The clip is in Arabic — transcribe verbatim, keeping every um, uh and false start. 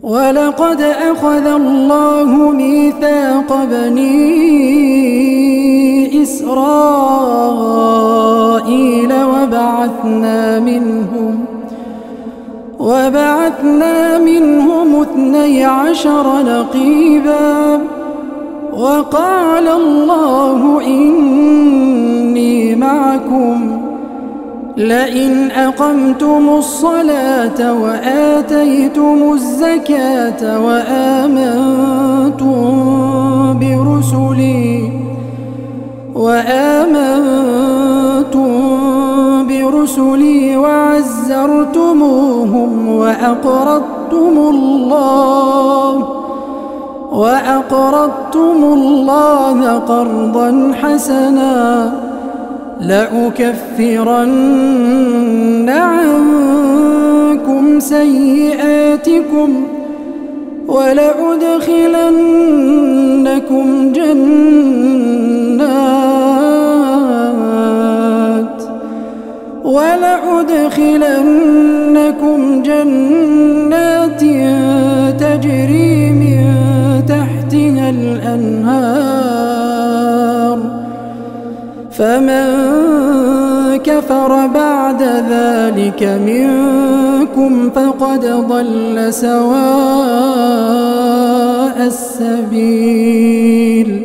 ولقد أخذ الله ميثاق بني إسرائيل وبعثنا منهم وبعثنا منهم اثني عشر نقيبا وقال الله إني معكم لئن أقمتم الصلاة وآتيتم الزكاة وآمنتم برسلي وآمنتم برسلي وعزرتموهم وأقرضتم الله وأقرضتم الله قرضا حسنا لأكفرن عنكم سيئاتكم ولأدخلنكم جنات ولأدخلنكم جنات تجري من تحتها الأنهار فمن كفر بعد ذلك منكم فقد ضل سواء السبيل.